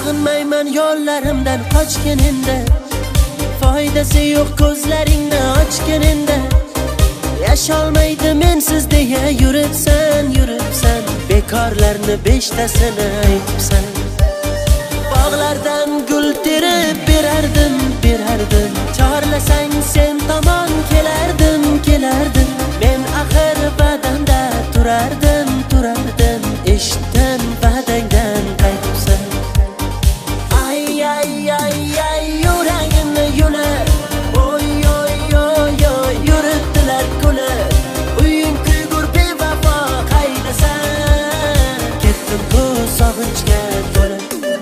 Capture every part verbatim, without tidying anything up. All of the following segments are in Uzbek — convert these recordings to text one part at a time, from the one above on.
Sog'inmayman yo'llarimdan qochganingda, foydasi yo'q ko'zlaringni ochganingda. Yasholmaydi mensiz deya yuribsan, yuribsan. Bekorlarni beshtasini aytibsan. Bog'lardan gul terib berardim, berardim. Chorlasang sen tomon kelardim, kelardim. Men axir badanda turardim, turardim. Eshitdim badangdan qaytibsan. Ay ay ay ay yuragimni yulib, oy oy oy oy yuritdilar kulib. Uying kuygur bevafo qaydasan? Ketdim bu sog'inchga to'lib.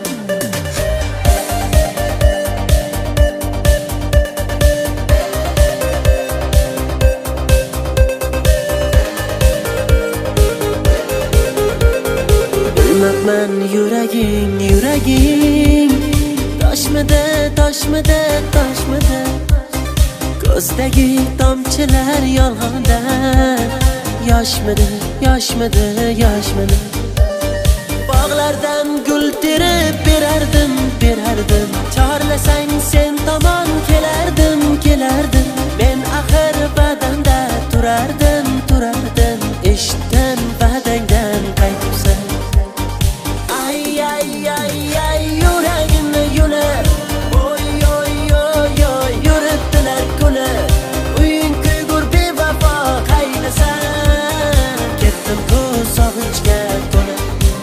Bilmabman yuraging, yuraging toshmidi, toshmidi, toshmidi. Ko'zdagi tomchilar yolg'ondan yoshmidi, yoshmidi, yoshmidi. Bog'lardan gul terib berardim, berardim. Chorlasang sen tomon kelardim, kelardim. Men axir badanda turardim, turardim. Eshitdim badangdan qaytibsan. Ay ay ay ay yuragimni yulib, oy oy oy oy yuritdilar kulib. Uying kuygur bevafo qaydasan? Ketdim bu sog'inchga to'lib.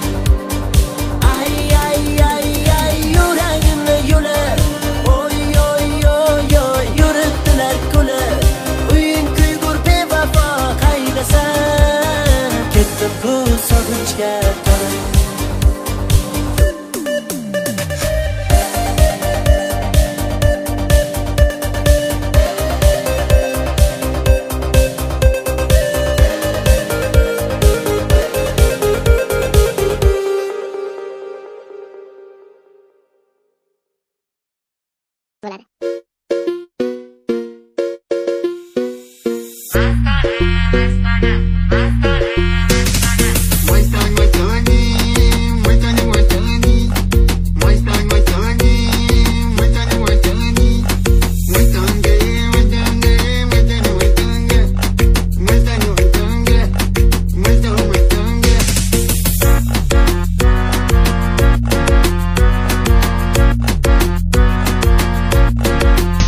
Ay ay ay ay yuragimni yulib, oy oy oy oy yuritdilar kulib. Uying kuygur bevafo qaydasan? Ketdim bu sog'inchga to'lib. bo'ladi.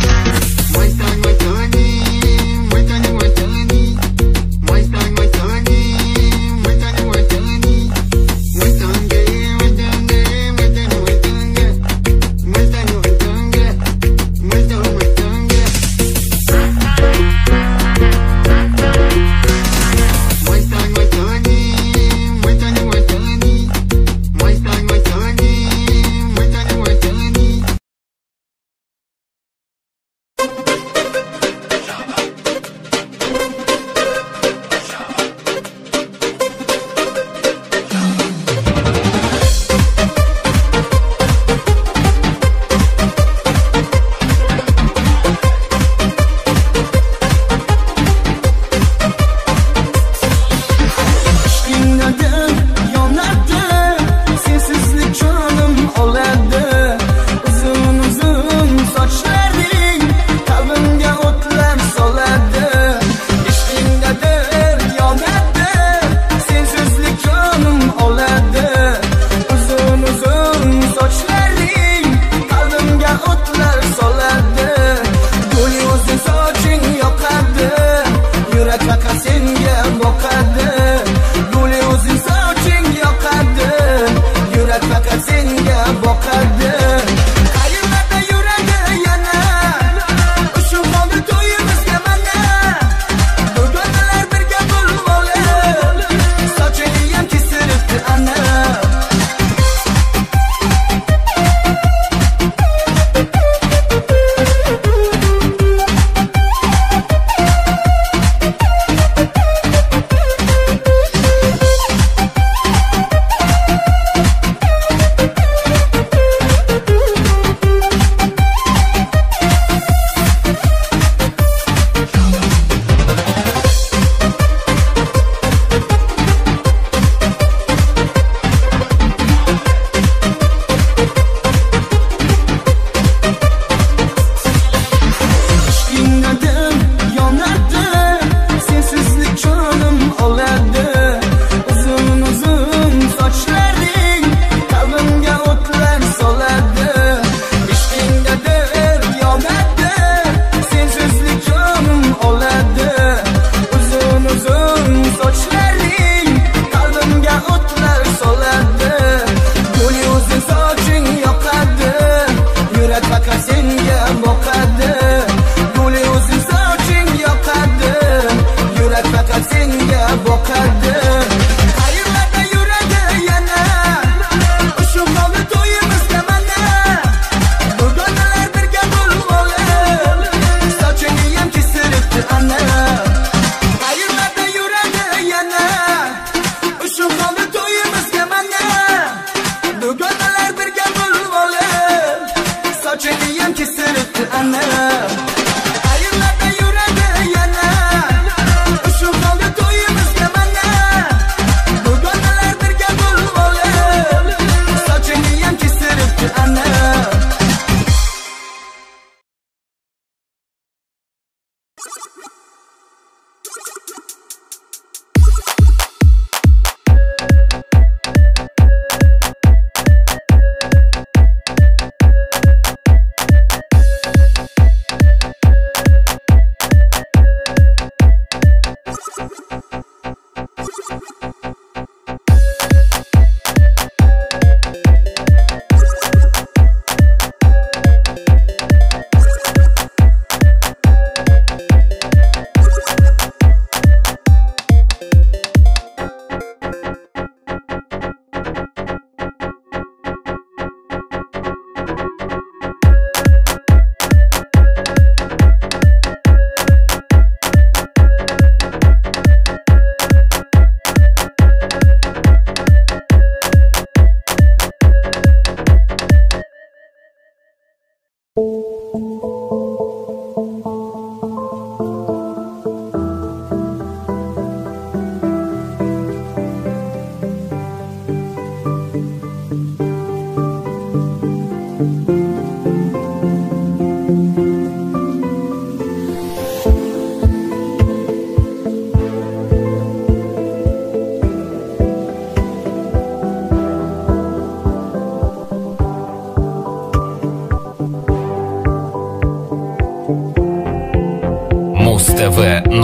Muéstrame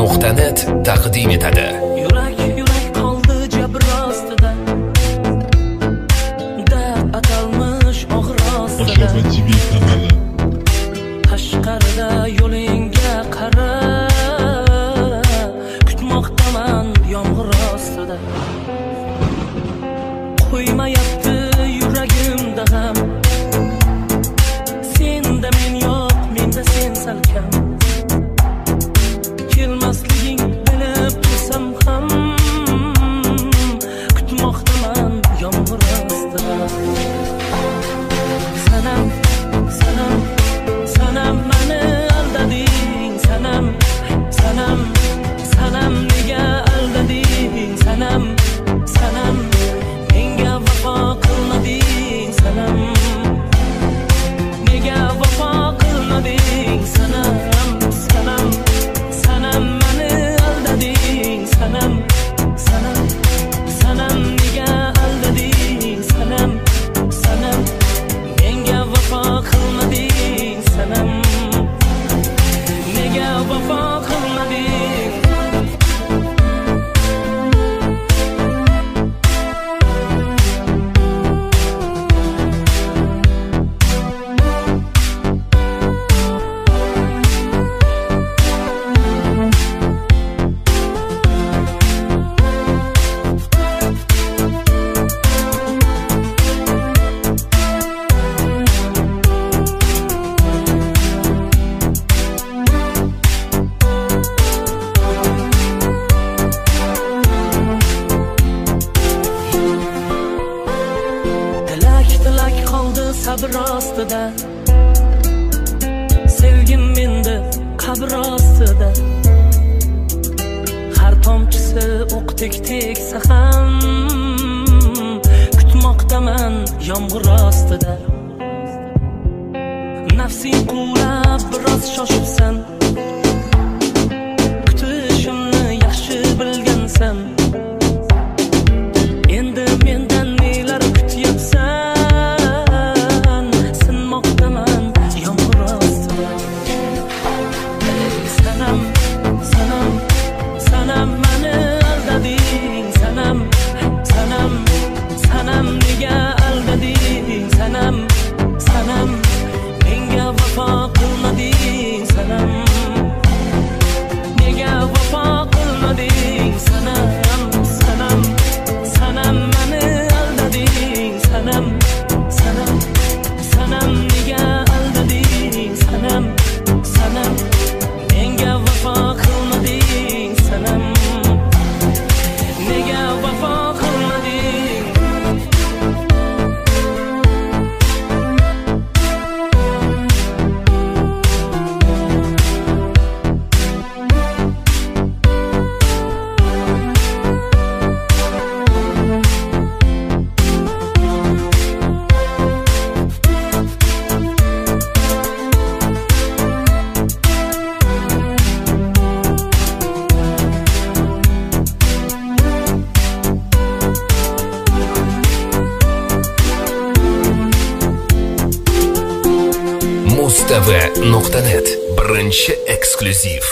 nuqta net taqdim etadi. Yurak yurak qoldi jabr ostida, dard atalmish og'ir ostida. Tashqarida yo'lingga qara, kutmoqdaman yomg'ir ostida. Qo'ymayapti yuragimda g'am, senda men yo'q, menda sen salkam. Kelmasliging bilib tursam ham, kutmoqdaman yomg'ir ostida. Sanam, sanam, sanam meni aldading, sanam, sanam, sanam nega aldading, sanam, sanam menga vafo qilmading, sanam nega vafo qilmading, sanam, sanam, sanam meni aldading, sanam, sanam, sanam nega aldading, sanam, sanam menga vafo qilmading, sanam nega vafo qilmading. Tilak tilak qoldi sabr ostida, sevgim menda qabr ostida. Har tomchisi o'qdek tegsa ham, kutmoqdaman yomg'ir ostida. Nafsing quvlab biroz shoshibsan, kutishimni yaxshi bilgansan. Endi mendan nelar kutyapsan, sinmoqdaman yomg'ir ostida. Ey sanam, sanam, sanam meni aldading, sanam, sanam, sanam nega aldading, sanam, sanam menga vafo qilmading, sanam nega vafo qilmading, sanam, sanam, sanam meni aldading, sanam, sanam, sanam nega aldading, sanam, sanam menga vafo qilmading, sanam nega vafo qilmading. mustv nuqta net birinchi eksklyuziv.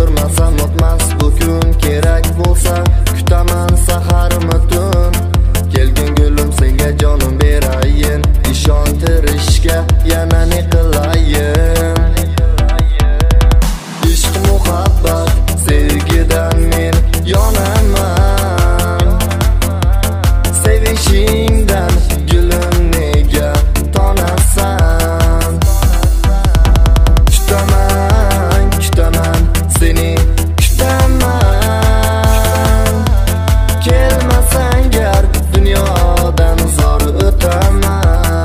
ko'rmasam o'tmas bu kun, kerak bo'lsa kutaman saharmi tun. Kelgin gulim senga jonim berayin, ishontirishga yana ne qilayin. Ishq muhabbat sevgidan men yonaman, sevishingdan gulim nega tonasan. Kutaman, kutaman seni kutaman, kelmasang gar dunyodan zor o'taman.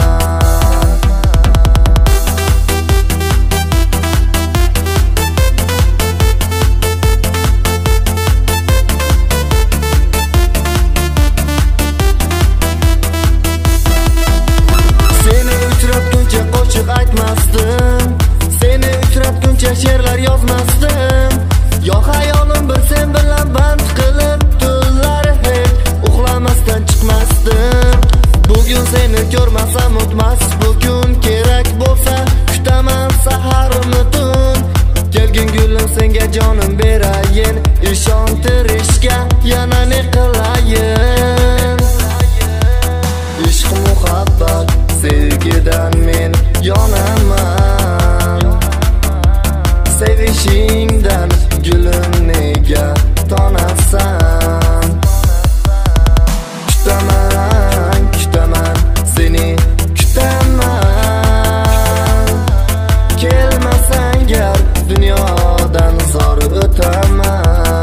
Aytmasdim, seni uchratguncha she'rlar yozmasdim. Yo hayolim bir sen bilan band qilib tunlar hech uxlamasdan chiqmasdim. Bugun seni ko'rmasam o'tmas bu kun, kerak bo'lsa kutaman saharmi tun. Kelgin gulim senga jonim berayin, ishontirishga yana ne qilayin. Ishq muhabbat sevgidan men yonaman, sevishingdan gulim nega tonasan. Kutaman, kutaman seni kutaman, kelmasang gar dunyodan zor o'taman.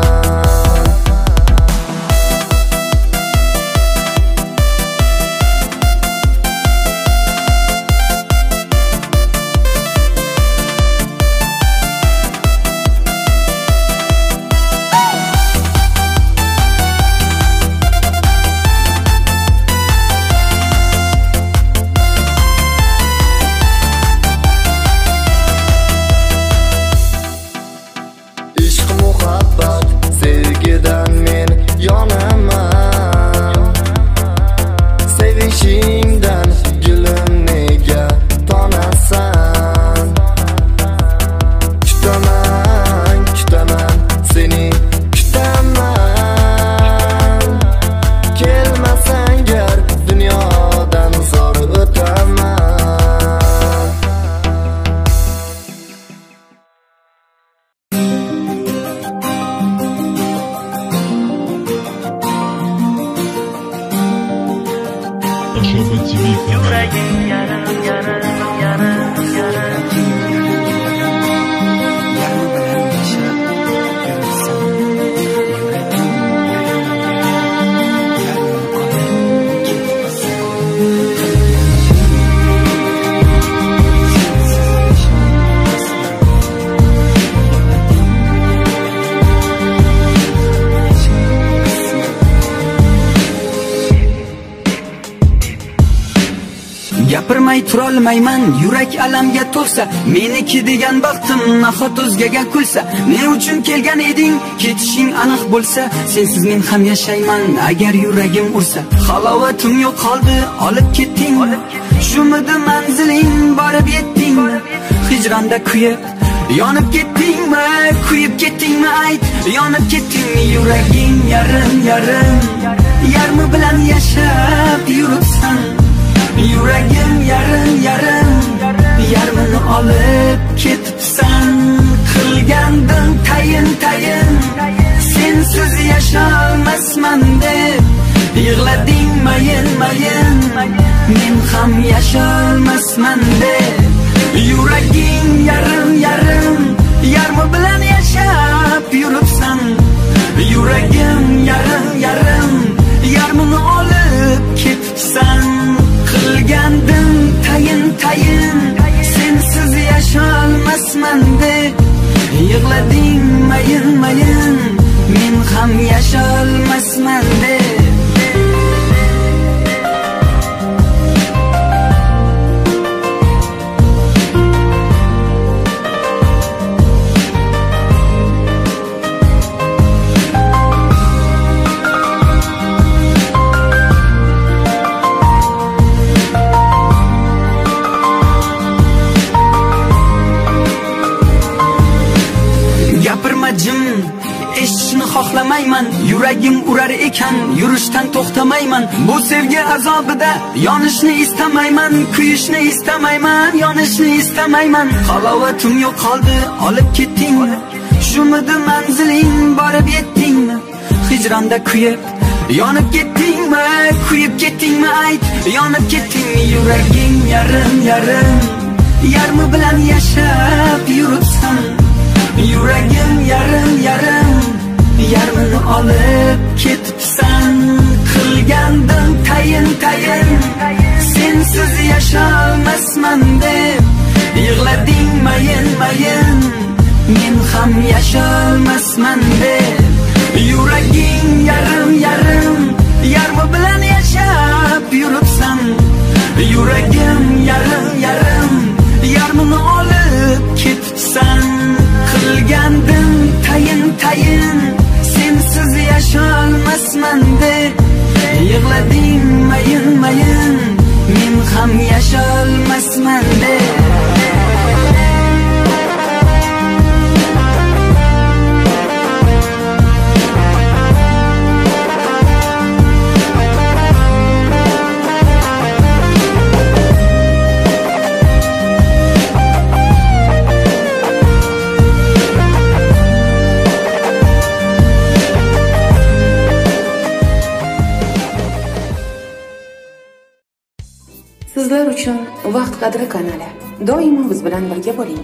Gapirmay turolmayman, yurak alamga to'lsa, meniki degan baxtim nahot o'zgaga kulsa. Ne uchun kelgan eding, ketishing aniq bo'lsa, sensiz men ham yashayman agar yuragim ursa. Halovatim yo'q qoldi, olib ketding, shumidi manziling, borib yetding. Hijronda kuyib, yonib ketdingmi, kuyib ketdingmi ayt, yonib ketdingmi? Yuraging yarim yarim, yarmi bilan yashab yuribsan. Yuragim yarim yarim, yarmini olib ketibsan. Qilgandim tayin tayin, sensiz yasholmasman deb yig'lading mayin mayin, men ham yasholmasman deb. Yuraging yarim yarim, yarmi bilan yashab yuribsan. Yuragim yarim yarim, yarmini olib ketibsan. Qilgandim tayin tayin, sensiz yasholmasman deb yig'lading mayin mayin, men ham yasholmasman deb. yuragim eshitishni xohlamayman. Yuragim urar ekan, yurishdan to'xtamayman. Bu sevgi azobida yonishni istamayman, kuyishni istamayman, yonishni istamayman. Halovatim yo'qoldi, olib ketdingmi? Shumidi manziling, borib yetdingmi? Hijronda kuyib, yonib ketdingmi? Kuyib ketdingmi? Ayt, yonib ketdingmi? Yuraging yarim yarim, yarmi bilan yashab yuribsan. Yuragim yarim yarim, yarmini olib ketibsan. Qilgandim tayin tayin, sensiz yasholmasman deb yig'lading mayin mayin, men ham yasholmasman deb. Yuraging yarim yarim, yarmi bilan yashab yuribsan. Yuragim yarim yarim, yarmini olib ketibsan. Qilgandim tayin tayin, sensiz yasholmasman deb yig'lading mayin mayin, men ham yasholmasman deb. Sizlar uchun Vaqt qadri kanali. Doimo biz bilan birga bo'ling.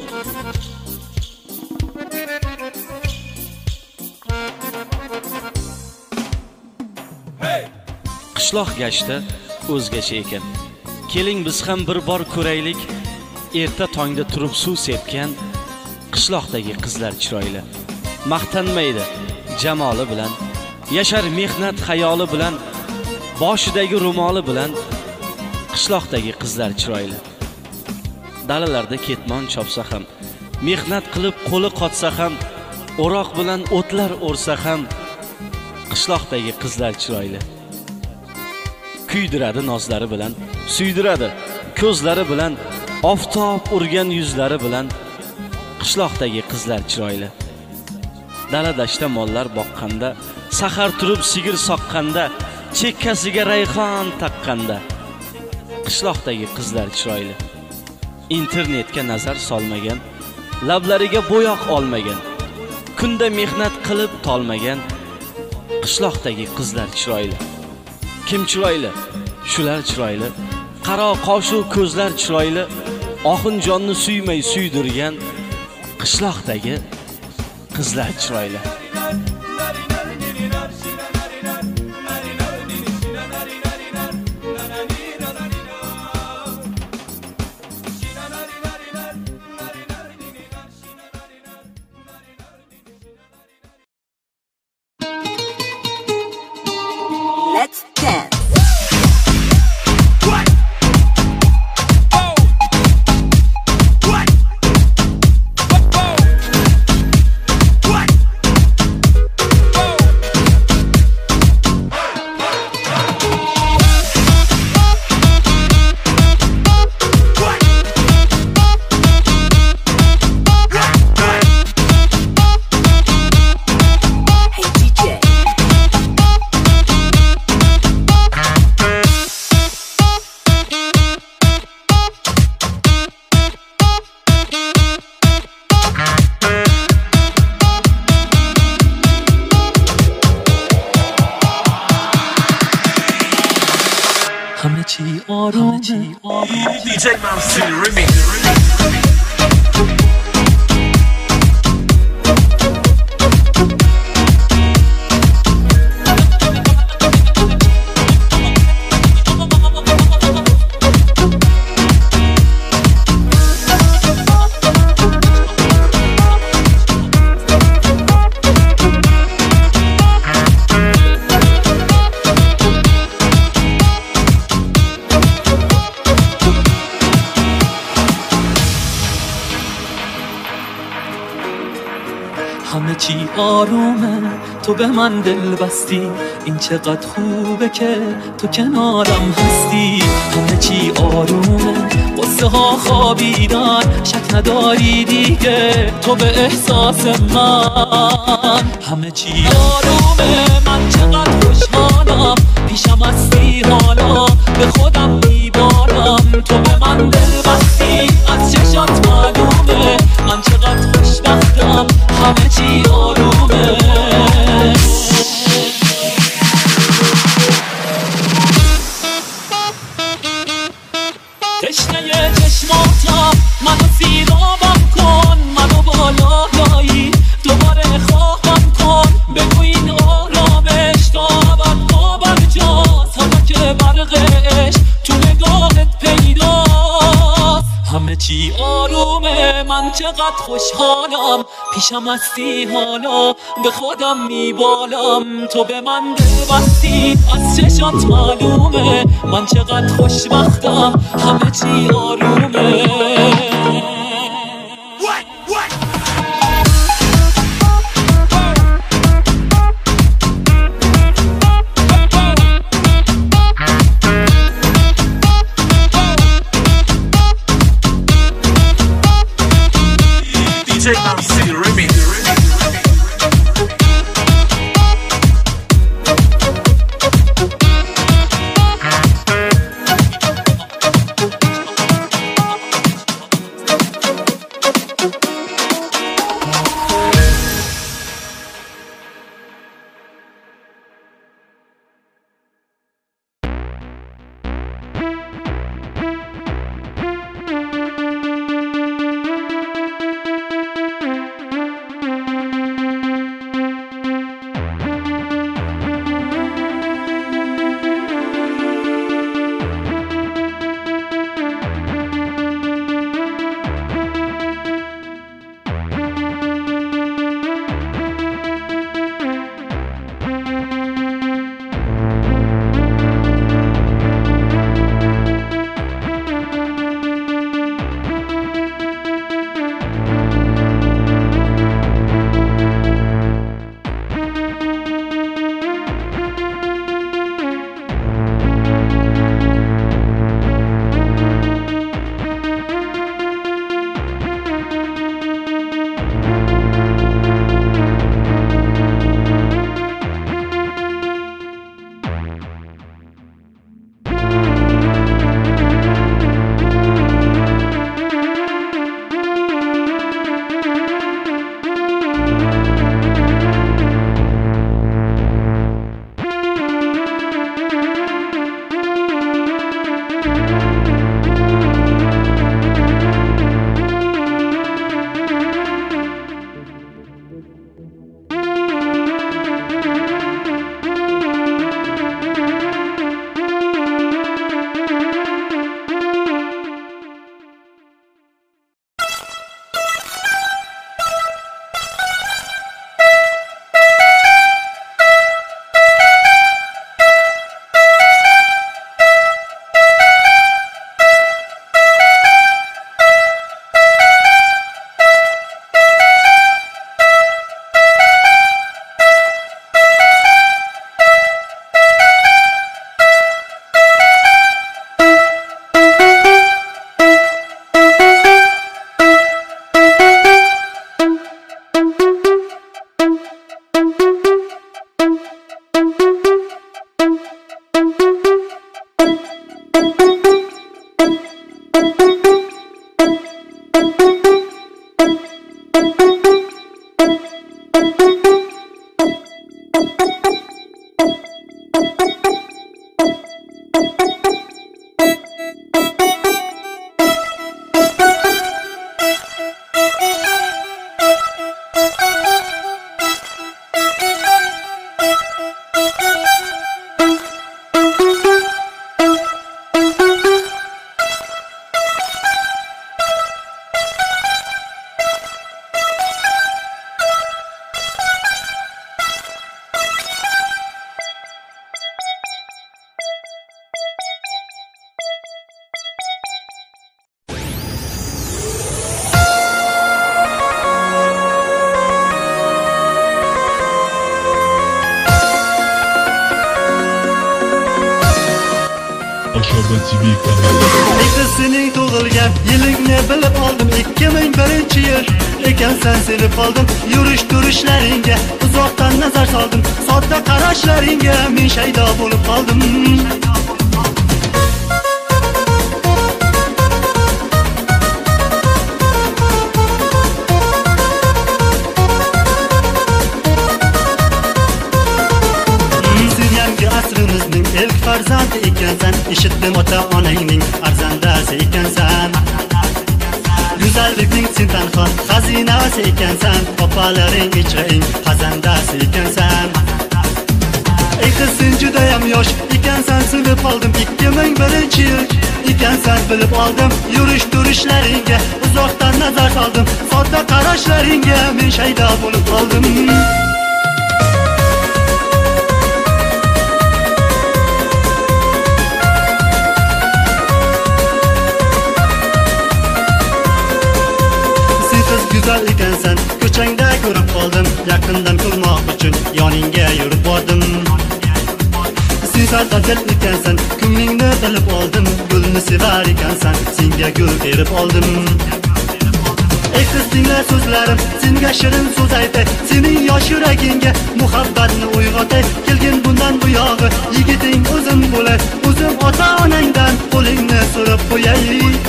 Qishloq gashti o'zgacha ekan. Keling biz ham bir bor ko'raylik. Erta tongda turib suv sepgan qishloqdagi qizlar chiroyli. Maqtanmaydi jamoli bilan, yashar mehnat xayoli bilan, boshidagi ro'moli bilan. Qishloqdagi qizlar chiroyli. Dalalarda ketmon chopsa ham, mehnat qilib qo'li qotsa ham, o'roq bilan o'tlar o'rsa ham, qishloqdagi qizlar chiroyli. Kuydiradi nozlari bilan, suydiradi ko'zlari bilan, oftob urgan yuzlari bilan, qishloqdagi qizlar chiroyli. Dala-dashta mollar boqqanda, sahar turib sigir soqqanda, chekkasiga rayhon taqqanda, qishloqdagi qizlar chiroyli. Internetga nazar solmagan, lablariga bo'yoq olmagan, kunda mehnat qilib tolmagan, qishloqdagi qizlar chiroyli. Kim chiroyli? Shular chiroyli. Qaro qoshu ko'zlar chiroyli. Oxin jonni suymay suydirgan, qishloqdagi qizlar chiroyli. Let's dance. همه چی آرومه دی جی منصور ریمیکس. چی آرومه تو به من دل بستی، این چقدر خوبه که تو کنارم هستی. همه چی آرومه قصه ها خوابیدن، شک نداری دیگه تو به احساس من. همه چی آرومه من چقدر خوشحالم، پیشم هستی حالا به خودم میبارم. تو به من دل بستی از چشات معلومه من چقدر خوشبختم، همه چی آرومه. تشنه چشماتم منو سیرابم کن، منو بالایی دوباره خواهم کن. بگو این آرامش تا ابد آبر جاست، حالا که برقش تو نگاهت پیداست. همه چی آرومه من چقدر خوشحالم، پیشم هستی حالا به خودم میبالم. تو به من دل بستی از چشات معلومه من چقدر خوشبختم، همه چی آرومه. D J Mamsi Remix. Samba T V kanalı. Ikisining tug'ilgan yilingni bilib oldim. ikki ming birinchi yil ekansan, sevib oldim. Yurish turishlaringga uzoqdan nazar soldim. Sodda qarashlaringga men shaydo bo'lib qoldim. Asrimizning ilk farzandi ekansan, eshitdim ota-onangning arzandasi ekansan. Go'zallikning sen tanho xazinasi ekansan, opalaring ichraing xazandasi ekansan. Ey qiz, sen judayam yosh ekansan, sevib oldim. ikki ming birinchi yil ekansan, bilib oldim. Yurish turishlaringga uzoqdan nazar soldim. Sodda qarashlaringga men shaydo bo'lib qoldim. Güzel ekansan, ko'changda ko'rib qoldim. Yaqindan ko'rmoq uchun yoningga yurib bordim. Sen sadaqat ekansan, ko'nglingni bilib oldim. Gulni sevar ekansan, senga gul berib oldim. Ey qiz, tingla so'zlarim, senga shirin so'z aytay. Sening yosh yuragingga muhabbatni uyg'otay. Kelgin bundan bu yog'i yigiting o'zim bo'lay. O'zim ota-onangdan qo'lingni so'rab qo'yay.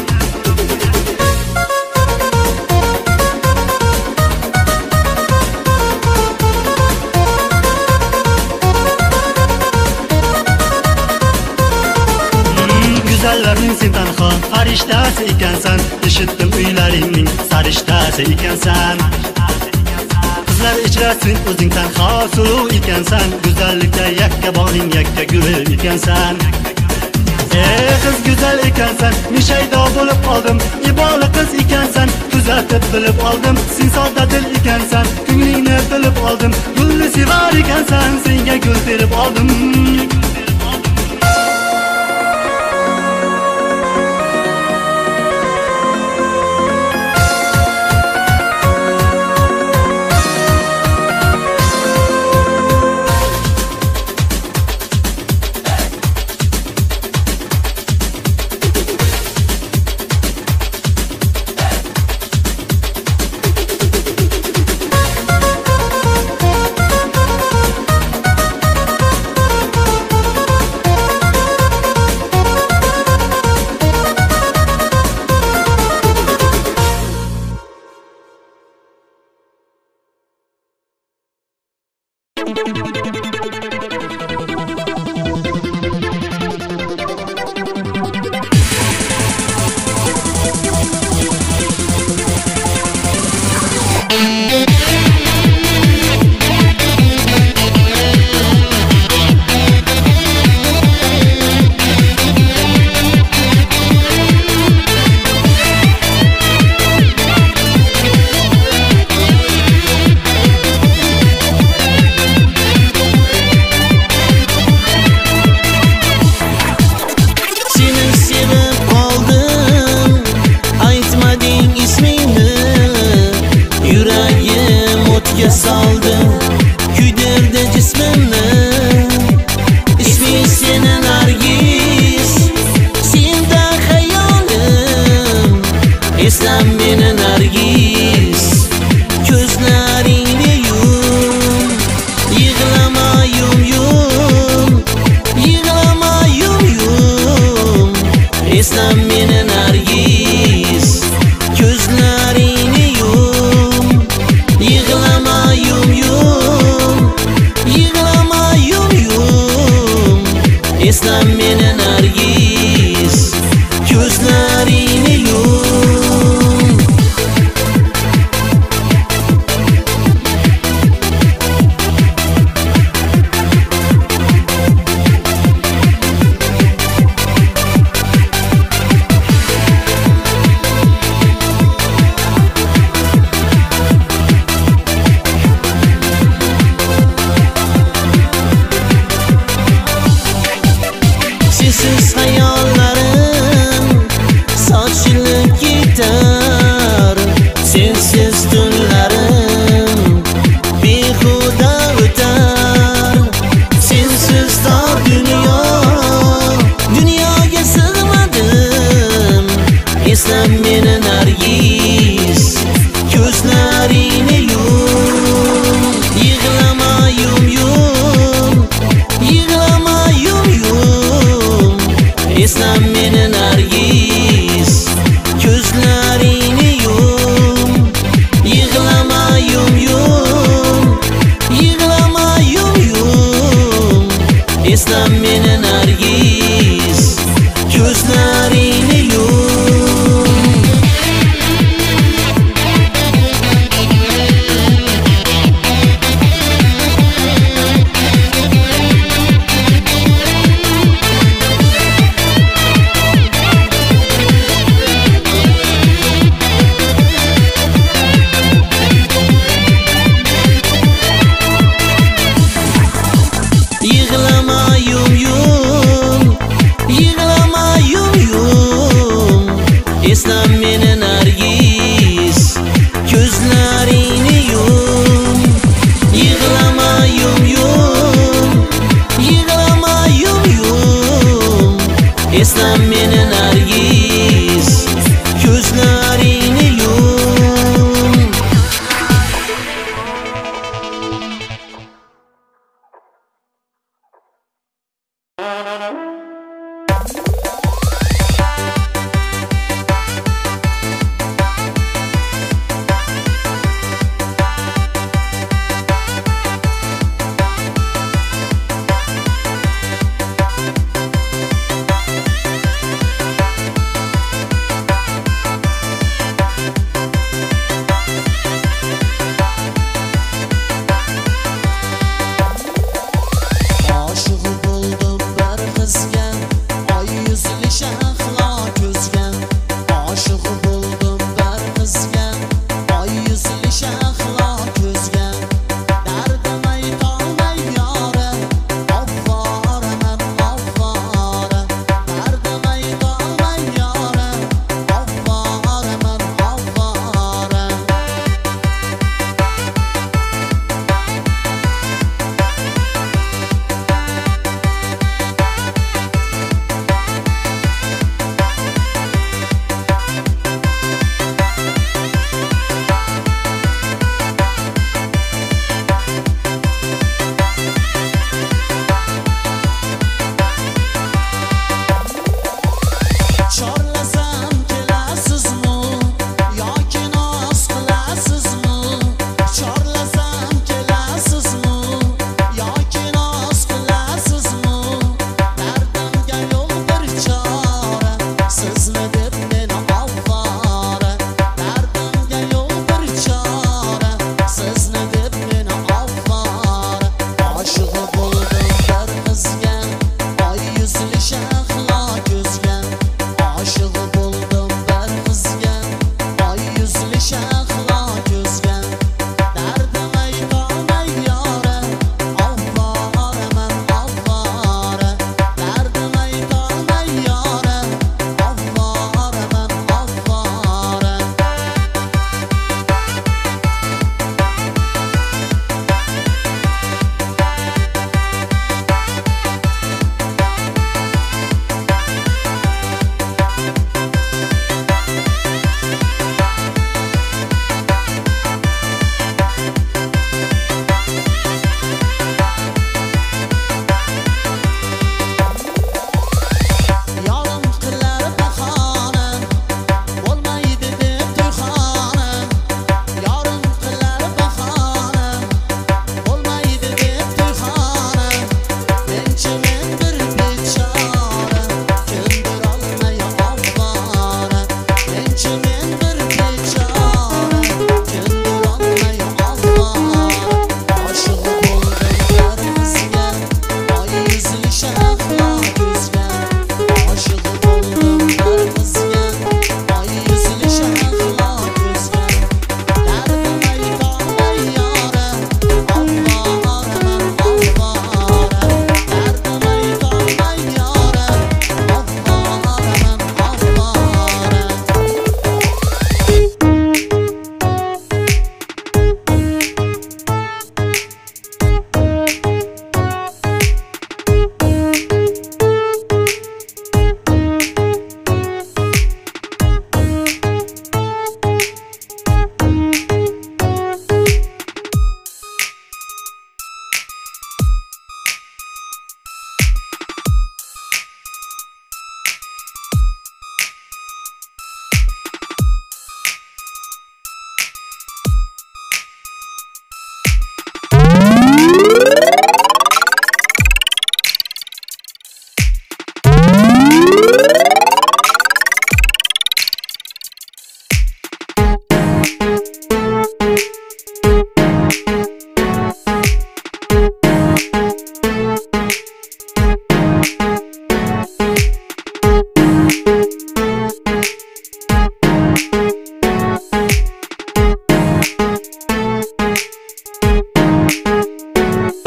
Güzellarning sen tanho farishtasi ekansan, eshitdim uylaringning sarishtasi ekansan. Qizlar ichra sen o'zing tanho suluv ekansan, go'zallikda yakka bog'ning yakka guli ekansan. Ey qiz, go'zal ekansan, men shaydo bo'lib qoldim. Iboli qiz ekansan, kuzatib bilib oldim. Sen sodda dil ekansan, ko'nglingni bilib oldim. Gulni sevar ekansan, senga gul berib oldim.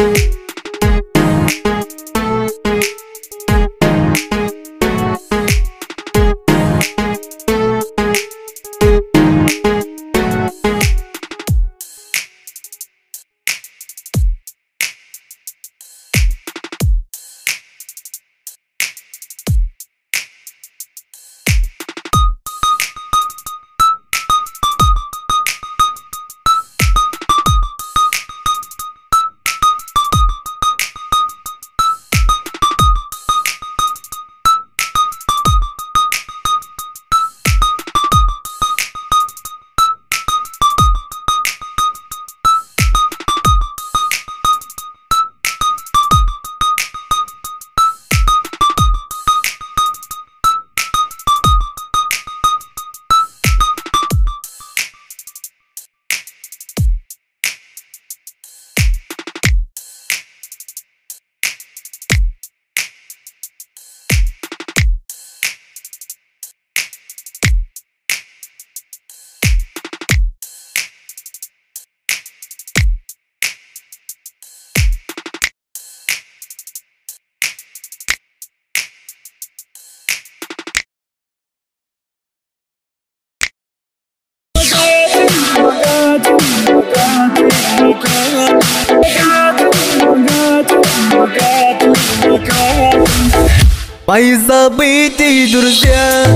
Мои забытые друзья,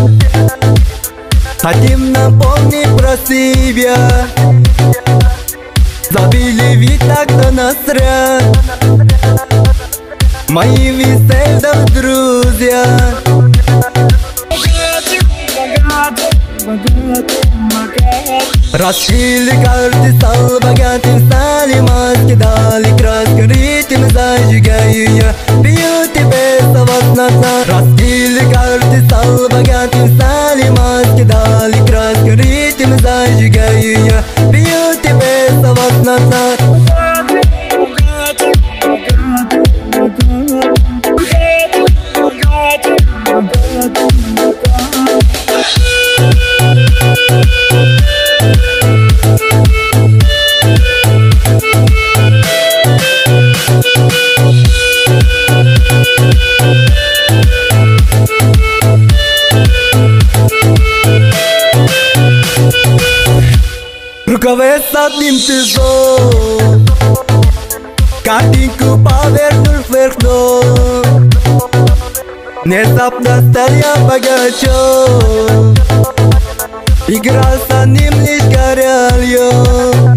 хотим напомнить про себя. Забили ведь так-то нас зря. Мои веселые друзья. Раскрыли карты, стал богатым, стали маски, дали краску, ритм зажигаю я, бью тебе за вас назад. Раскрыли карты, стал богатым, стали маски, дали краску, ритм зажигаю я, бью тебе за вас назад. Рукаве одним тяжел, картинку повернул вверх дном. Внезапно стал я богачом, играл с ним, лишь горел я.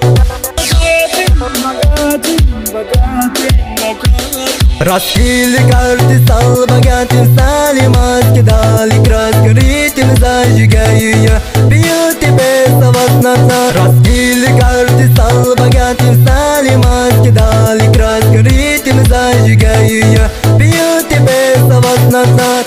Раскрыли карты, стал богатым, стали маски, дали краску, ритм зажигаю я, бью тебе за вас назад. Раскрыли карты, стал богатым, стали маски, дали краску, ритм зажигаю я, бью тебе за вас назад.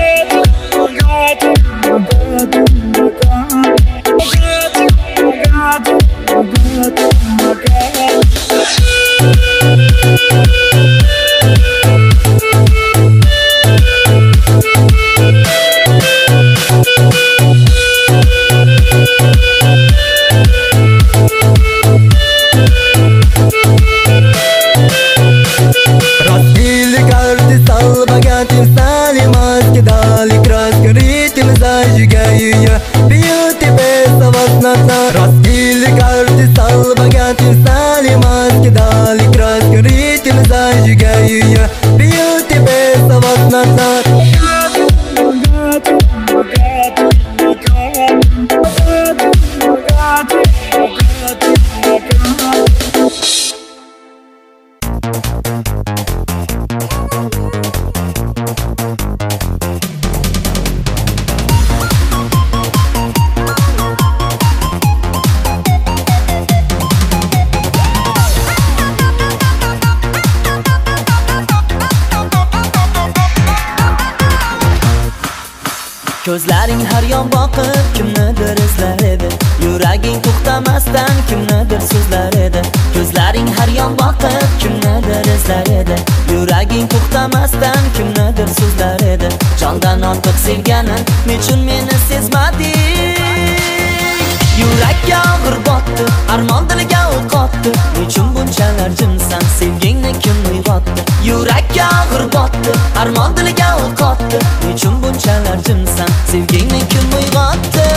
Раскрыли карты, стал богатым, стали маски, дали краску, ритм зажигаю я, бью тебе за вас назад. Раскрыли карты, стал богатым, стали маски, дали краску, ритм зажигаю я, бью тебе за вас назад. Ko'zlaring har yon boqib kimnidir izlar edi, yuraging to'xtamasdan kimnidir so'zlar edi. Ko'zlaring har yon boqib kimnidir izlar edi, yuraging to'xtamasdan kimnidir so'zlar edi. Jondan ortiq sevganin nechun meni sezmading? Yurakka og'ir botdi, armon diliga o'q otdi, nechun bunchalar jimsan sen? oxir botdi armon diliga o'q otdi nechun bunchalar jimsan sevgingni kim uyg'otdi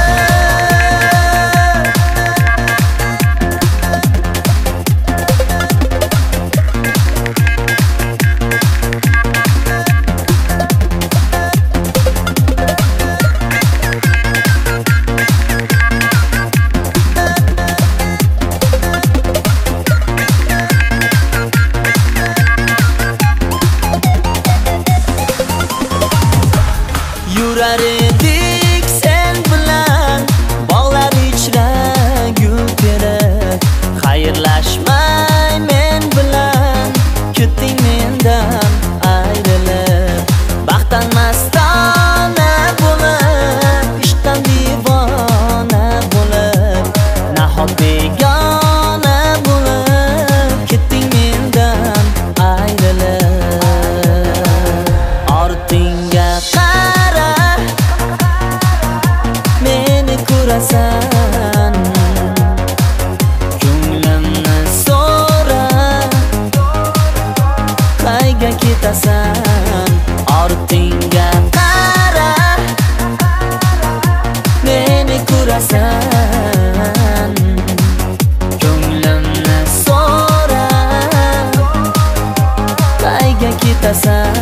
yurar edik sen bilan bog'lar ichra gul terib xayrlashmay men bilan ketding mendan ayrilib baxtdan mastona bo'lib ishqdan divona bo'lib nahot begona bo'lib ketding mendan ayrilib ortingga qara meni ko'rasan ko'nglimni so'ra qayga ketasan ortingga qara meni ko'rasan ko'nglimni so'ra qayga ketasan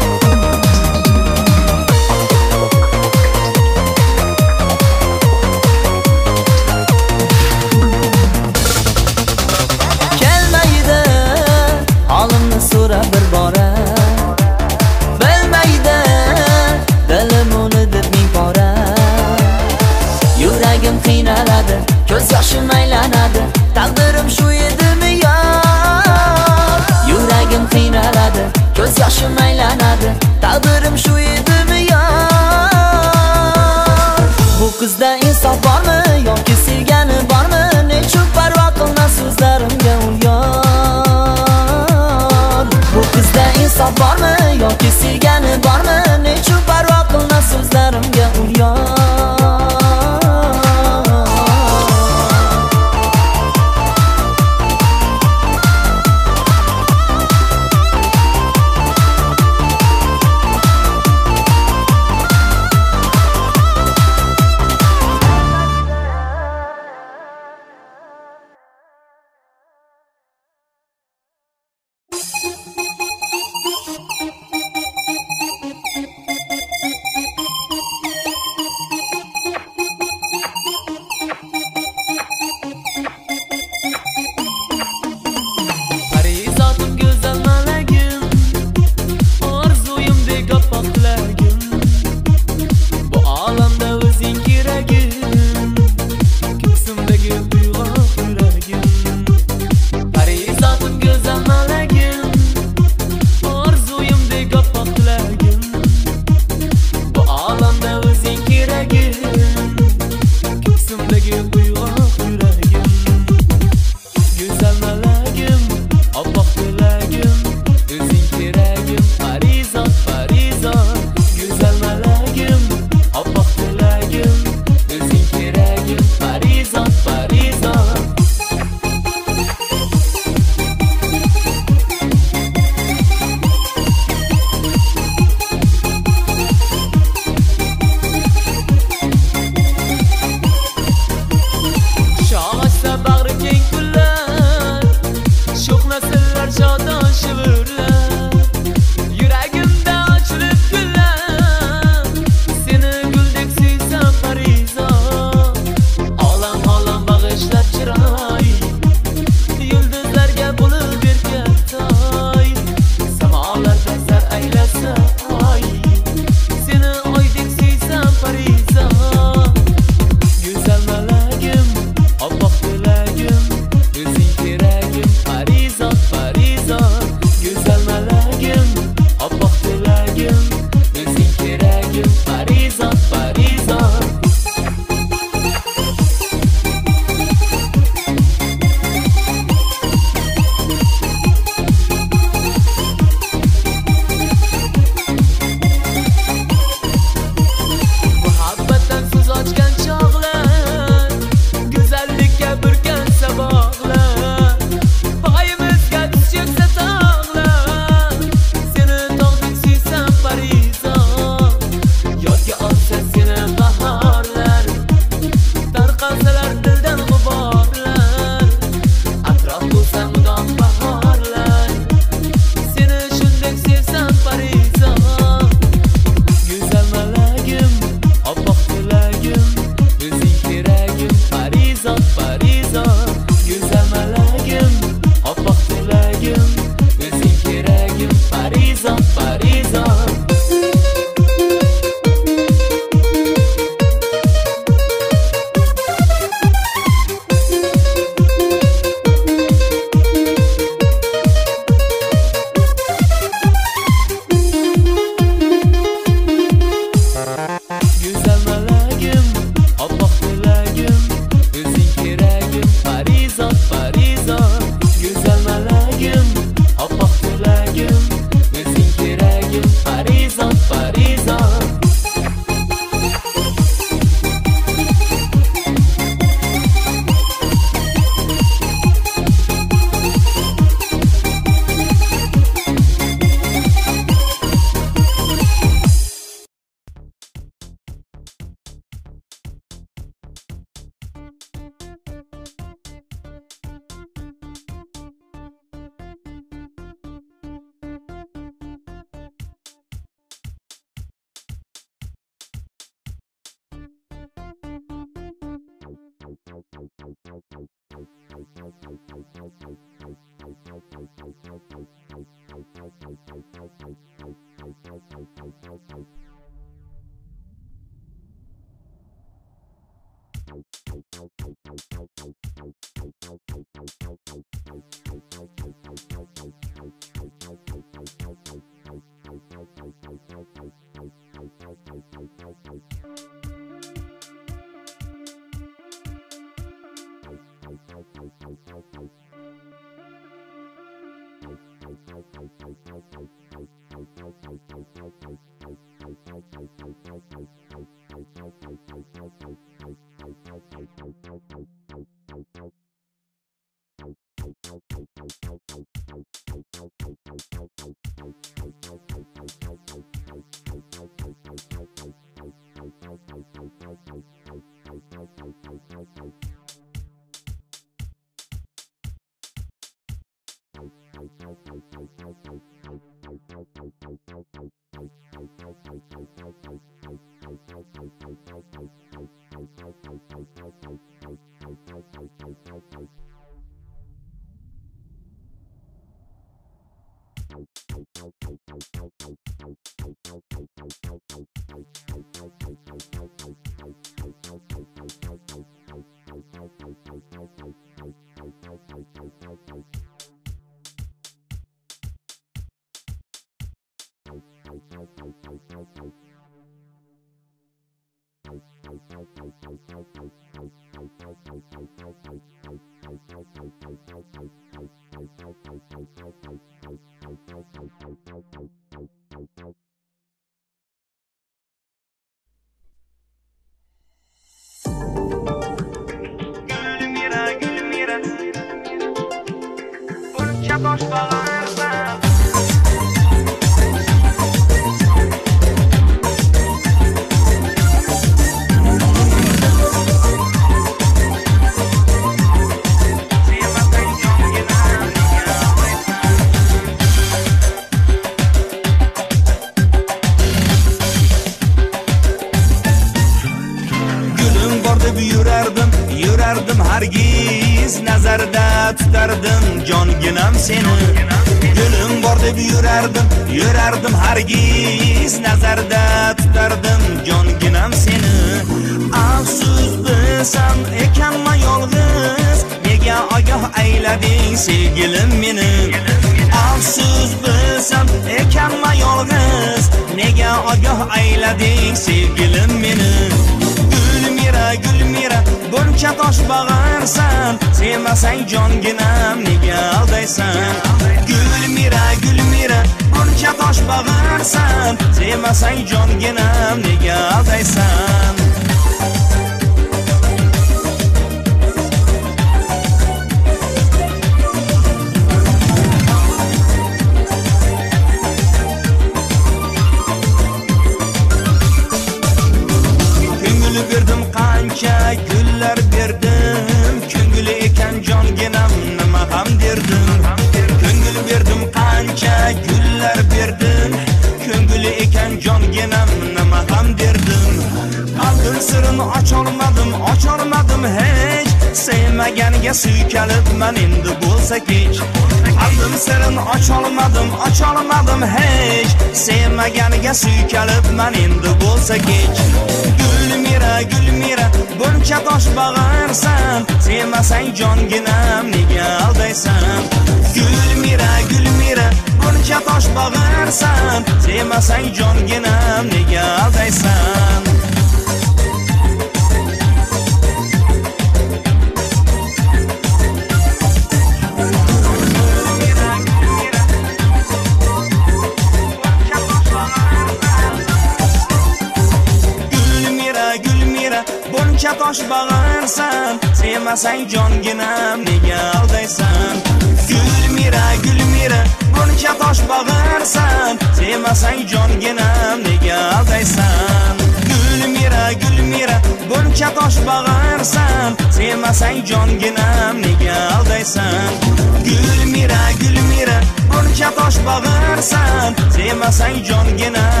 Gulmira, gulmira, buncha tosh bag'irsan, sevmasang jonginam